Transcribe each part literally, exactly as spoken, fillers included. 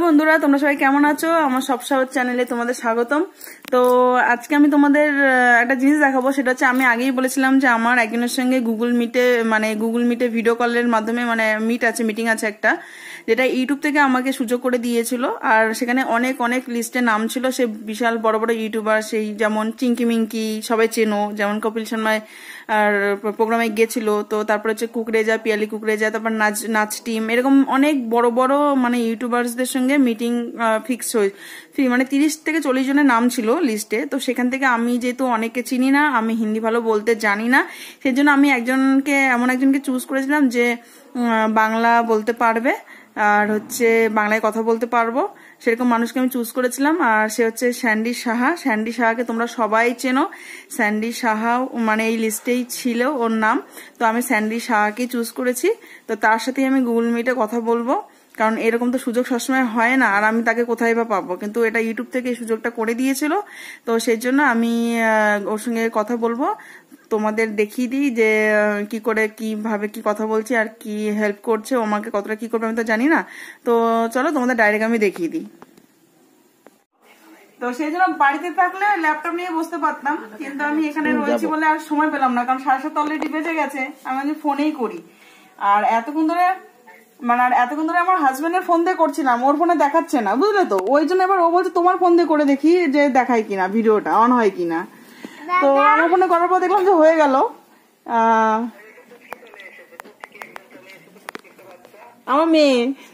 বন্ধুরা, তোমরা সবাই কেমন আছো? আমার সব সহজ চ্যানেলে তোমাদের স্বাগতম। তো আজকে আমি তোমাদের একটা জিনিস দেখাবো, সেটা হচ্ছে আমি আগেই বলেছিলাম যে আমার একজনের সঙ্গে গুগল মিটে মানে গুগল মিটে ভিডিও কলের মাধ্যমে মানে মিট আছে, মিটিং আছে একটা, যেটা ইউটিউব থেকে আমাকে সুযোগ করে দিয়েছিল। আর সেখানে অনেক অনেক লিস্টে নাম ছিল, সে বিশাল বড় বড় ইউটিউবার, সেই যেমন চিঙ্কি মিঙ্কি সবাই চেনো, যেমন কপিল শর্মায় আর প্রোগ্রামে গিয়েছিল। তো তারপর হচ্ছে কুকরেজা, পিয়ালি কুকরেজা, তারপর নাচ নাচ টিম, এরকম অনেক বড় বড় মানে ইউটিউবার্সদের সঙ্গে মিটিং ফিক্স হয়ে মানে তিরিশ থেকে চল্লিশ জনের নাম ছিল লিস্টে। তো সেখান থেকে আমি যেহেতু অনেকে চিনি না, আমি হিন্দি ভালো বলতে জানি না, সেই জন্য আমি একজনকে এমন একজনকে চুজ করেছিলাম যে বাংলা বলতে পারবে আর হচ্ছে বাংলায় কথা বলতে পারবো, সেরকম মানুষকে আমি চুজ করেছিলাম। আর সে হচ্ছে স্যান্ডি সাহা। স্যান্ডি সাহাকে তোমরা সবাই চেনো, স্যান্ডি সাহা মানে এই লিস্টেই ছিল ওর নাম। তো আমি স্যান্ডি সাহাকে চুজ করেছি। তো তার সাথেই আমি গুগল মিটে কথা বলবো, কারণ এরকম তো সুযোগ সবসময় হয় না, আর আমি তাকে কোথায় বা পাবো, কিন্তু এটা ইউটিউব থেকে এই সুযোগটা করে দিয়েছিল। তো সেই জন্য আমি ওর সঙ্গে কথা বলবো, তোমাদের দেখিয়ে দিই যে কি করে কিভাবে কি কথা বলছি আর কি হেল্প করছে, ও আমাকে কতটা কি করবে আমি তো জানি না। তো চলো তোমাদের ডাইরেক্ট আমি দেখিয়ে দিই। তো সেই জন্য বাড়িতে থাকলে ল্যাপটপ নিয়ে বসতে পারতাম, কিন্তু আমি এখানে রয়েছি বলে আর সময় পেলাম না, কারণ সাড়ে সাত অলরেডি বেজে গেছে, আমি ফোনেই করি। আর এতক্ষণ ধরে মানে আর এতক্ষণ ধরে আমার হাজবেন্ডের ফোন দিয়ে করছিলাম, ওর ফোনে দেখাচ্ছে না, বুঝলে তো, ওই জন্য এবার ও বলছে তোমার ফোন দিয়ে করে দেখি যে দেখায় কিনা, ভিডিওটা অন হয় কিনা। তো আমার ফোনে করার পর দেখলাম যে হয়ে গেল। আমার মেয়ে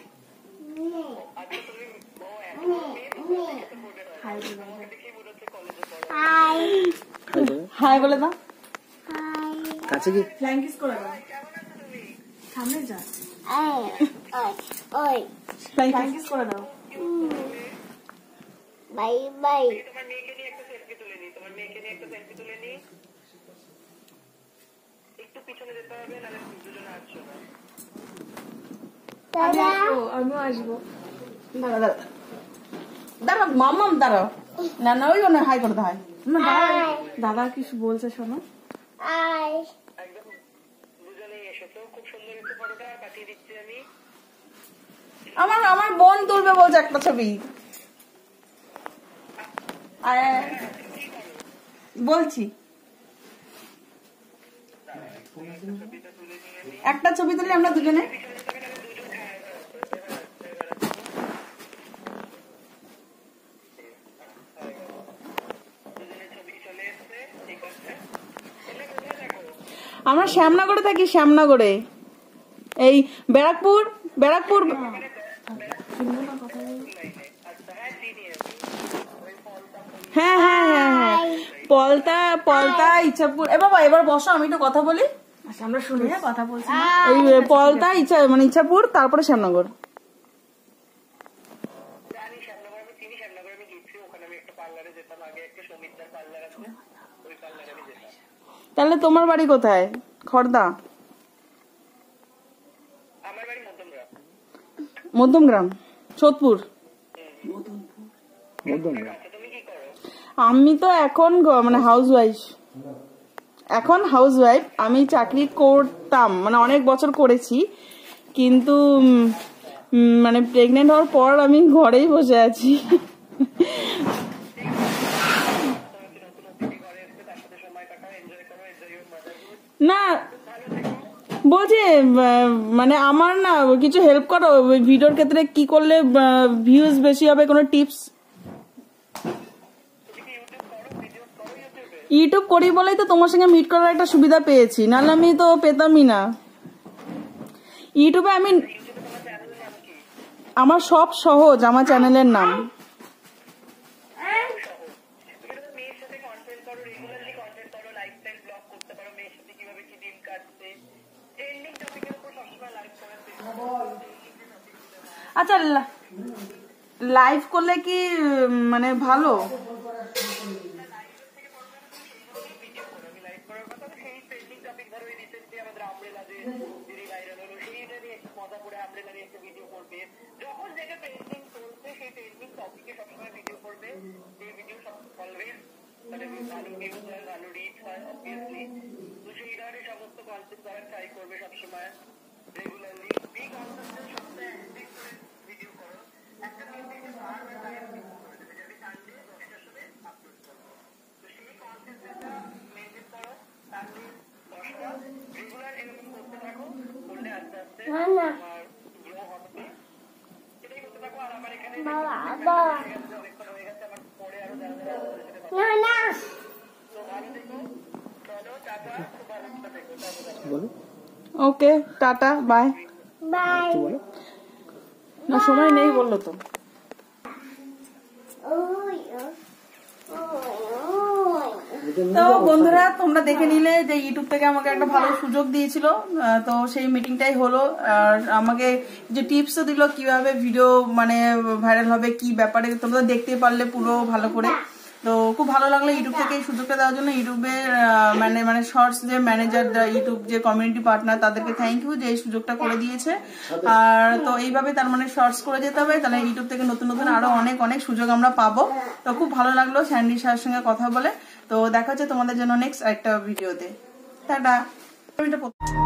হাই বলে দাও, কাছে কি ফ্ল্যাঙ্ক কিস করে দাও, সামনে যা, ওই ফ্ল্যাঙ্ক কিস করে দাও, বাই বাই। তোমার মেয়েকে নিয়ে একটা সেলফি তুলে নি, তোমার মেয়েকে নিয়ে একটা সেলফি তুলে নি, একটু পিছনে যেতে হবে, নালে দুজনে আসছো না। আমি আসবো, আমিও আসবো। দাঁড়া দাঁড়া দাঁড়া মামাম দাঁড়া, না না ওই না হাই করতে হয় না, দাদা কিছু বলছে শোনো। একদম দুজনেই এসো তো, খুব সুন্দর একটু ফটোটা পাঠিয়ে দিচ্ছি আমি। আমার আমার বোন তুলবে বলছে একটা ছবি, বলছি একটা ছবি তুলি আমরা দুজনে। আমরা শ্যামনগরে থাকি, শ্যামনগরে, এই ব্যারাকপুর ব্যারাকপুর হ্যাঁ হ্যাঁ হ্যাঁ হ্যাঁ পলতা পলতা ইচ্ছাপুর। এ বাবা এবার বসো, আমি একটু কথা বলি, আমরা শুনি কথা বলছি। এই পলতা ইচ্ছা মানে ইচ্ছাপুর, তারপরে শ্যামনগর। তাহলে তোমার বাড়ি কোথায়? খড়দা? মধ্যমগ্রাম, সোদপুর। আমি তো এখন মানে হাউস ওয়াইফ, এখন হাউস ওয়াইফ। আমি চাকরি করতাম মানে অনেক বছর করেছি, কিন্তু মানে প্রেগনেন্ট হওয়ার পর আমি ঘরেই বসে আছি। না বলছি মানে আমার না কিছু হেল্প করো ভিডিওর ক্ষেত্রে, কি করলে ভিউজ বেশি হবে, কোনো টিপস। ইউটিউব করি বলেই তো তোমার সঙ্গে মিট করার একটা সুবিধা পেয়েছি, নাহলে আমি তো পেতামই না। ইউটিউবে আমি আমার সব সহজ, আমার চ্যানেলের নাম। আচ্ছা লাইভ করলে কি মানে ভালো? ওকে টাটা বাই বাই না সময় নেই বললো তো। তো বন্ধুরা তোমরা দেখে নিলে যে ইউটিউব থেকে আমাকে একটা ভালো সুযোগ দিয়েছিল, তো সেই মিটিংটাই হলো। আর আমাকে যে টিপসও দিল কিভাবে ভিডিও মানে ভাইরাল হবে, কি ব্যাপারে তোমরা দেখতে পারলে পুরো ভালো করে। তো খুব ভালো লাগলো ইউটিউব থেকে এই সুযোগটা দেওয়ার জন্য। ইউটিউবের মানে মানে শর্টস যে ম্যানেজার, ইউটিউব যে কমিউনিটি পার্টনার, তাদেরকে থ্যাংক ইউ যে এই সুযোগটা করে দিয়েছে। আর তো এইভাবে তার মানে শর্টস করে যেতে হবে, তাহলে ইউটিউব থেকে নতুন নতুন আরো অনেক অনেক সুযোগ আমরা পাবো। তো খুব ভালো লাগলো স্যান্ডি সাহার সঙ্গে কথা বলে। তো দেখা হচ্ছে তোমাদের জন্য নেক্সট একটা ভিডিওতে। টাটা।